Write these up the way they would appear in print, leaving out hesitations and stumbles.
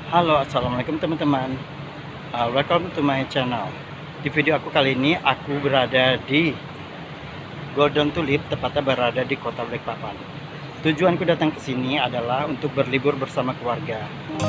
Halo, assalamualaikum teman-teman. Welcome to my channel. Di video aku kali ini, aku berada di Golden Tulip, tepatnya berada di kota Balikpapan. Tujuanku datang ke sini adalah untuk berlibur bersama keluarga.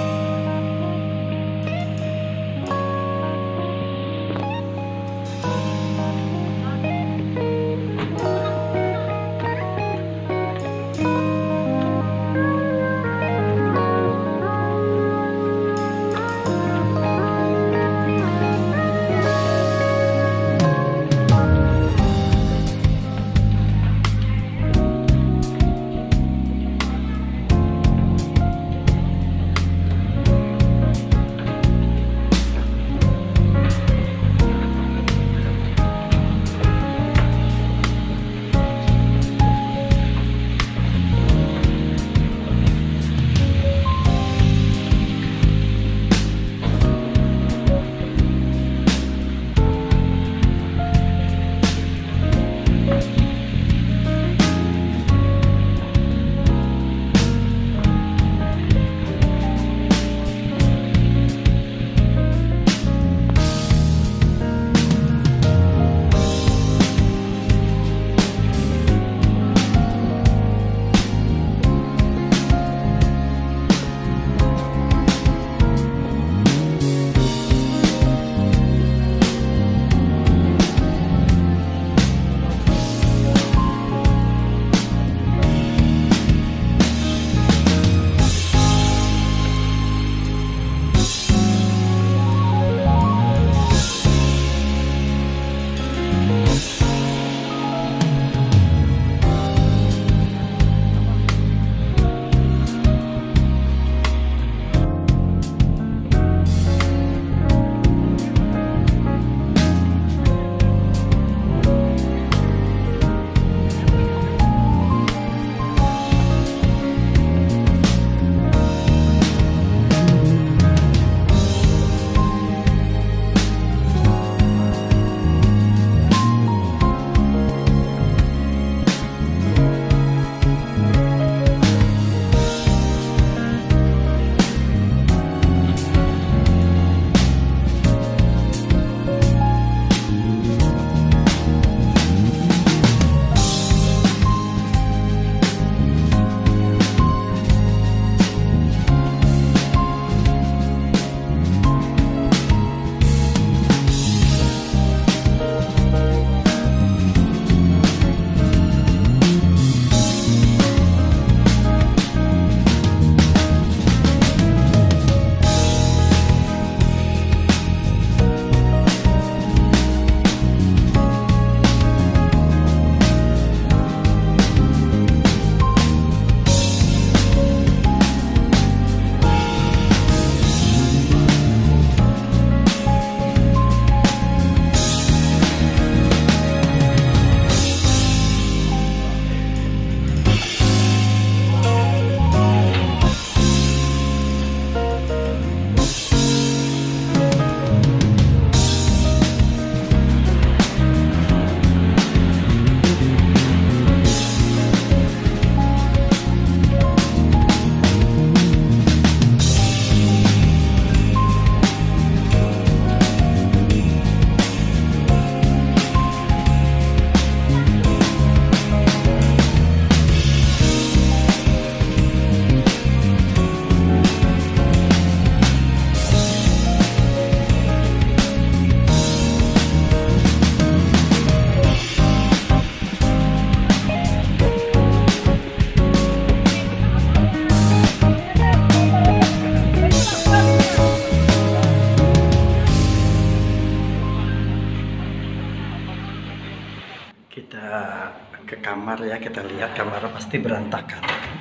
Kita ke kamar ya, kita lihat kamar pasti berantakan.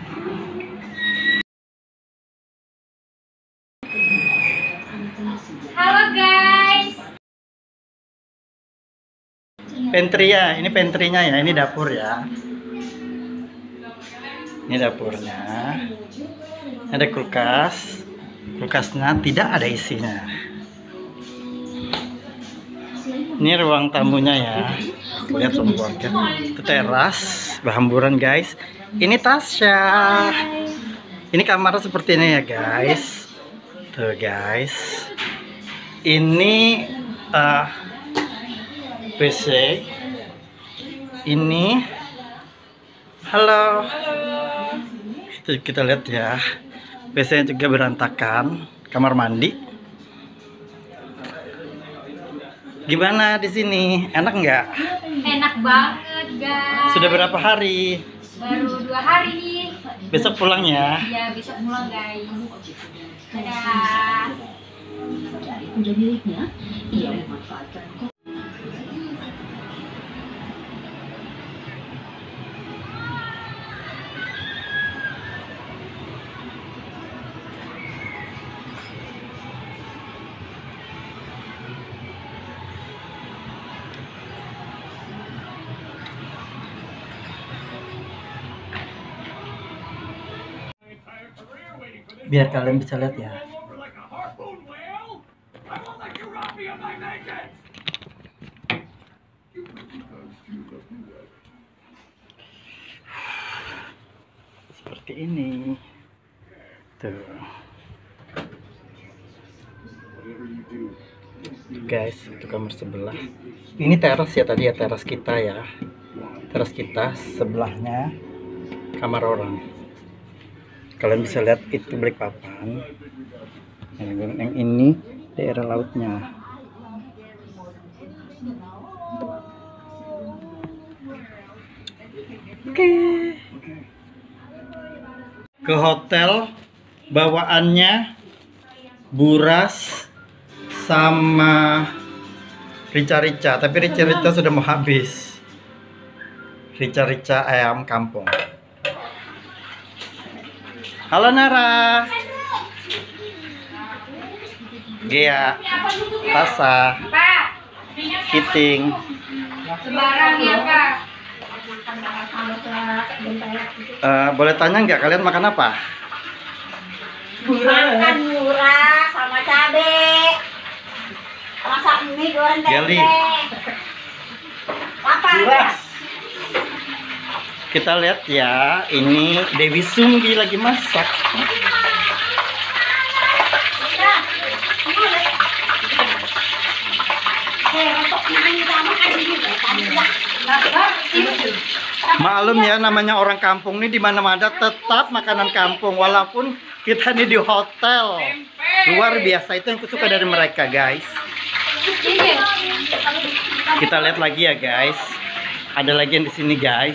Halo guys. Pantry ya, ini pantrynya ya, ini dapur ya. Ini dapurnya. Ada kulkas. Kulkasnya tidak ada isinya. Ini ruang tamunya ya. Lihat sama keluarga. Itu teras, berhamburan guys. Ini Tasya. Ini kamar seperti ini ya guys. Tuh guys, ini PC. Ini halo. Itu kita lihat ya, PC juga berantakan. Kamar mandi gimana di sini? Enak nggak? Enak banget guys. Sudah berapa hari? Baru 2 hari nih. Besok pulang ya? Ya besok pulang guys. Dadah. Udah miliknya, ia memanfaatkan. Biar kalian bisa lihat ya. Seperti ini. Tuh. Guys, itu kamar sebelah. Ini teras ya tadi ya, teras kita ya. Teras kita, sebelahnya kamar orang. Kalian bisa lihat itu Balikpapan. Yang ini daerah lautnya. Oke. Ke hotel bawaannya buras sama rica-rica, tapi rica-rica sudah mau habis. Rica-rica ayam kampung. Halo Nara. Gia, Tasa, Kiting. Sembarang ya Kak. Boleh tanya nggak kalian makan apa? Makan murah sama cabe. Masak mie goreng Gali. tempe. Apa? Kita lihat ya, ini Dewi Sunggi lagi masak. Maklum ya, namanya orang kampung nih, di mana-mana tetap makanan kampung walaupun kita nih di hotel. Luar biasa, itu yang aku suka dari mereka, guys. Kita lihat lagi ya, guys. Ada lagi yang di sini, guys.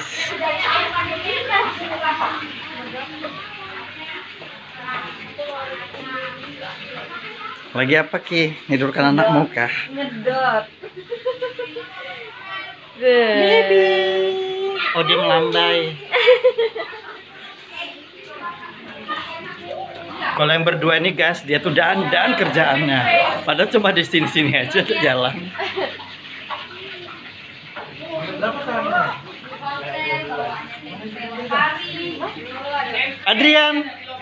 Lagi apa Ki? Tidurkan anakmu kah? Ngedot. Oh, dia melambai. Kalau yang berdua ini guys, dia tuh dandan kerjaannya. Padahal cuma di sini-sini aja tuh jalan. Adrian.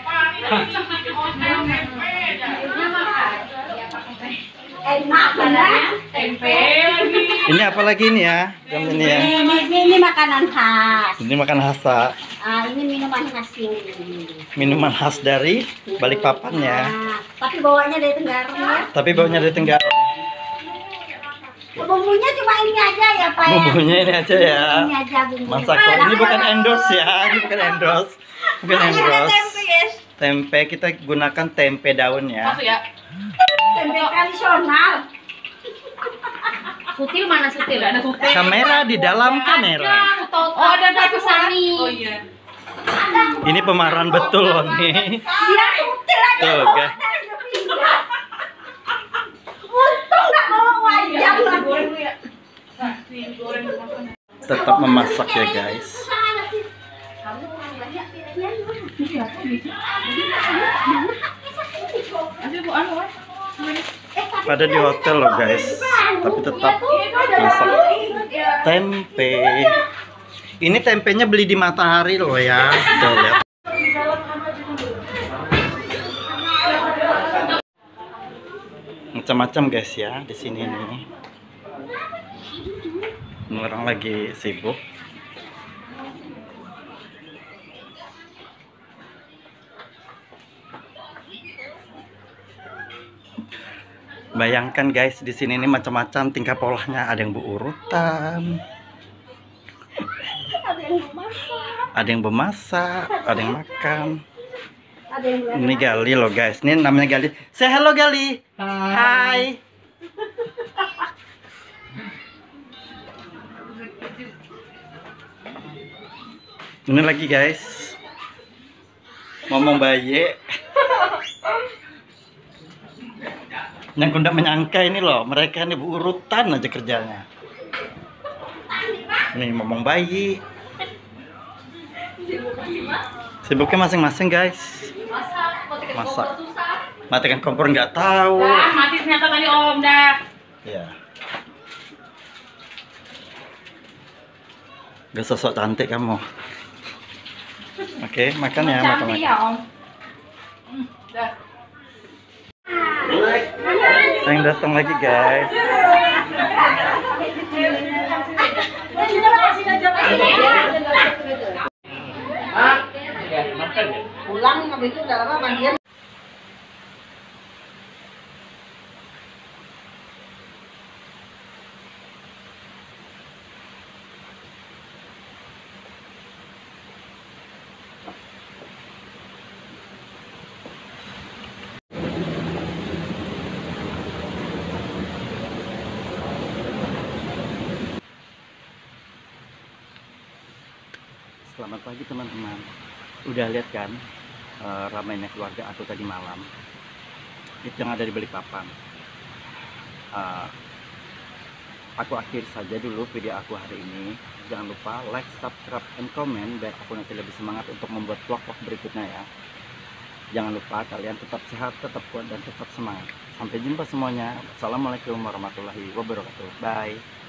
Enak banget. Tempe. Ini apa lagi ini ya? Jam ini ya. Ini makanan khas. Ini makan khas. Ini minuman khas ini. Minuman khas dari Balikpapan ya. Tapi bawanya dari Tenggarong ya. Tapi baunya dari Tenggarong. Bumbunya cuma ini aja ya Pak. Bumbunya ini aja ya. Ini aja bumbunya. Masako. Ini bukan endorse ya. Ini bukan endorse. Bukan endorse. Tempe guys. Tempe kita gunakan tempe daun ya. Tempe tradisional. Sutil mana sutil? Ada sutil. Kamera di dalam kamera. Oh ada Sani. Oh iya. Ini pemeran betul loh nih. Dia sutil aja. Tuh, guys. Untung nggak bawa wajah lagi. Tetap memasak ya guys. Pada di hotel loh guys, tapi tetap masak tempe. Ini tempenya beli di Matahari loh ya. Tuh, lihat. Macam-macam guys ya di sini nih. Ini orang lagi sibuk. Bayangkan guys, di sini ini macam-macam tingkah polanya. Ada yang berurutan, Ada yang memasak, ada yang bemasak, ada yang makan. ada yang belajar. Ini Gali loh guys. Ini namanya Gali. Say hello Gali. Hai. Ini lagi guys. Ngomong bayi. Yang aku nggak menyangka ini loh, mereka ini berurutan aja kerjanya. Nih ngomong bayi. Sibuknya masing-masing guys. Masak. Matikan kompor nggak tahu. Mati ternyata tadi Om dah. Ya. Gak sosok cantik kamu. Oke, makan ya, makan. Cantik ya Om. Dah. Yang datang lagi guys. Pulang habis itu udah lama mandian. Selamat pagi teman-teman. Udah lihat kan ramainya keluarga aku tadi malam. Itu yang ada di Balikpapan. Aku akhiri saja dulu video aku hari ini. Jangan lupa like, subscribe, and comment biar aku nanti lebih semangat untuk membuat vlog-vlog berikutnya ya. Jangan lupa kalian tetap sehat, tetap kuat, dan tetap semangat. Sampai jumpa semuanya. Assalamualaikum warahmatullahi wabarakatuh. Bye.